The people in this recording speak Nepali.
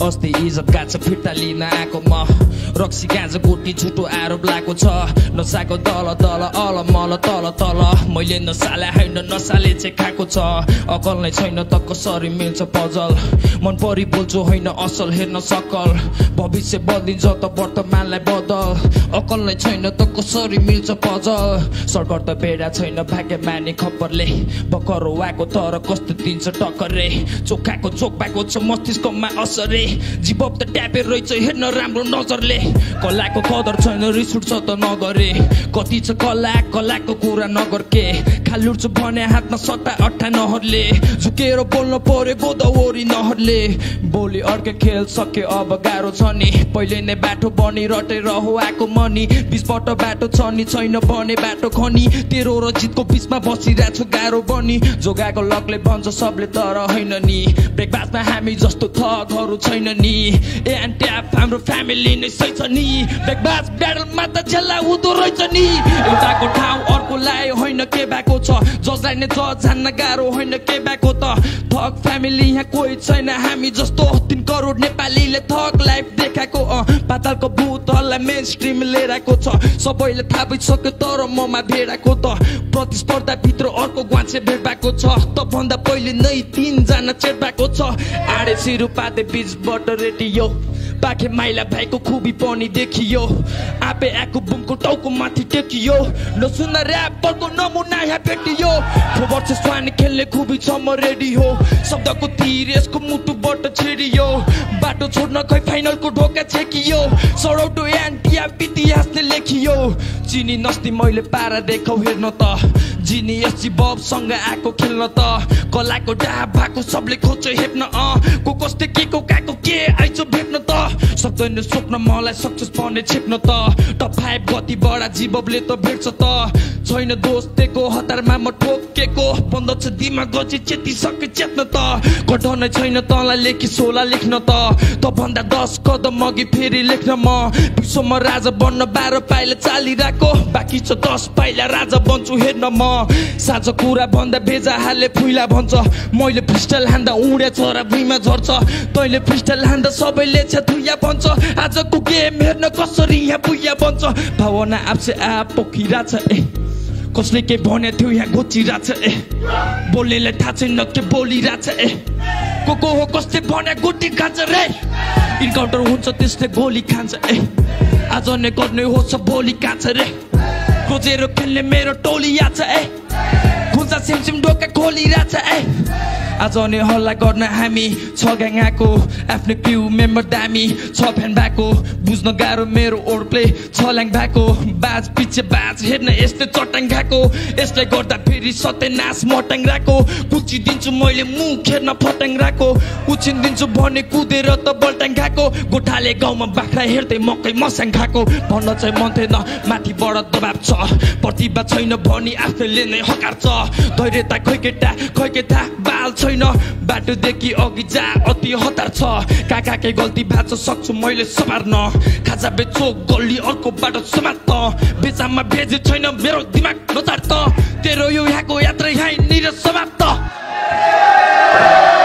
अस्ति इज्जत गाछ फिर्ता लिन आएको म रक्सी गाँजा गोटी झुटो आरोप लागेको छ नसाको दल दल अल मल तल तल मैले नसाले होइन नसाले चाहिँ खाएको छ अकल नै छैन त कसरी मिल्छ पजल मन परि बोल्छु होइन असल हेर्न सकल भविष्य बदलिन्छ त वर्तमानलाई बदल अकल नै छैन त कसरी मिल्छ पजल सरकार त बेडा छैन भाग्य माने खप्परले बकरो आएको तर कस्तो दिन्छ टक्कर रे चोखाको चोक भएको छ मस्तिष्कमा असर रे जीवप त ट्यापे रहेछ हेर्न राम्रो नजरले कलाको कदर छैन रिस उठ्छ त नगरे कति छ कलाको कुरा नगर के खालुर्छ भने हातमा सट्टा अट्ठा नहरले झुकेर बोल्न पर्यो गोदावरी नहरले बोली अर्कै खेल सके अब गाह्रो छ नि पहिले नै बाटो बनी रटेर हो आएको मनी बिचबाट बाटो छ नि छैन बने बाटो खनी तेरो र जितको बिचमा बसिरहेको छु गाह्रो बनी जोगाको लकले भन्छ सबले तर होइन नि ब्रेकफास्टमा हामी जस्तो थकहरू छैन नि ए एन्ड ट्याप हाम्रो फ्यामिली नै सही छ नि ब्रेकफास्ट ब्याटलमा त झेल्ला हुँदो रहेछ नि एउटाको ठाउँ अर्कोलाई होइन के भएको छ जसलाई नै जज जान्न गाह्रो होइन के भएको त थक फ्यामिली यहाँ कोही छैन हामी जस्तो 3 करोड नेपालीले थक लाइफ देखाएको पातालको भूतहरूलाई मेन स्ट्रिम लिएर आएको छ सबैले थाहा भइसक्यो तर ममा भेडाको त प्रतिस्पर्धा भित्र अर्को ग्वाचे भेट भएको छ त भन्दा पहिले नै 3 जना चेट भएको छ आडे सिरुपाते बीचबाट रेडियो पाखे माइला भाइको खुबी पनि देखियो आपे आएको बुमको टाउको माथि टेकियो नसुन्न ऱ्यापरको नमुना यहाँ भेटियो वर्ष स्वानी खेल्ने खुबी छ म रेडी हो शब्दको तीर यसको मुटुबाट छेडियो बाटो छोड्न खै फाइनलको ढोका छेकियो सरौटो एन्टिया इतिहासले लेखियो चिनी नस्ती मैले पारा देखाउ हेर्न त जिनी यसी बबसँग आएको खेल्न त कलाको डाब भएको सबले खोज्छ हेप्न को कस्तै के को काको के आइज भेट्न त सक्दैन स्वप्न मलाई सक्सेस पर्ने छेप्न त टप 5 गति बडा जीवले त भेट्छ त छैन दोस्तेको हतारमा म ठोकेको बन्द छ दिमाग गछि चेती सके चेत्न त कठन छैन तँलाई लेखी सोला लेख्न त भन्दा 10 कदम अघि फेरि लेख्न म विश्वमा राजा बन्न 12 पाइला चालिरहेको बाँकी छ 10 पाइला राजा बन्छु हेर्न म साँझ कुरा भन्दा भेजा हाले फुइला भन्छ मैले फ्रिस्टाइल हान्दा उडे छोरा भुइँमा झर्छ तैले फ्रिस्टाइल हान्दा सबैले छथुया भन्छ आजको गेम हेर्न कसरी यहाँ पुया बन्छ भावना आपसे आप पोखिरा छ ए कसले के भने थियो यहाँ गोचिरा छ ए बोल्नेलाई थाहा छैन के बोलिरा छ ए को हो कसले भने गुटी खान्छ रे इन्काउन्टर हुन्छ त्यसले गोली खान्छ ए आज नै गर्ने हो सब बोली कान्छ रे खोजेर खेल्ने मेरो टोली आछ ए खुल्सा सिमसिम ढोका खोलिरा छ ए आज नै हल्ला गर्न हामी 6 ग्याङ आएको आफ्नो क्रू मेम्बर दामी 6 फ्यान भएको बुझ्न गाह्रो मेरो ओड प्ले 6 ल्याङ भएको बाज पिछे बाज हेर्न यस्तै चट्याङ खाएको यसलाई गर्दा फेरि सत्यनाश मट्याङ राको कुची दिन्छु मैले मुख हेर्न फट्याङ राको उछिन दिन्छु भने कुदेर त बल्ट्याङ खाएको गोठाले गाउँमा बाख्रा हेर्दै मकै मस्याङ खाएको भन्न चाहिँ मन थिएन माथिबाट दबाब छ प्रतिभा छैन भनी आफैले नै हकार्छ धैर्यता खै केटा बाल छैन बाटोदेखि अघि जा अति हतार छ काकाकै गल्ती भाँच्न सक्छु मैले समार्न खाजा बेचो गल्ली अर्को बाटो समाप्त बेचामा भेजे छैन मेरो दिमाग नचार त तेरो यो यहाँको यात्रा यहीँ निर समाप्त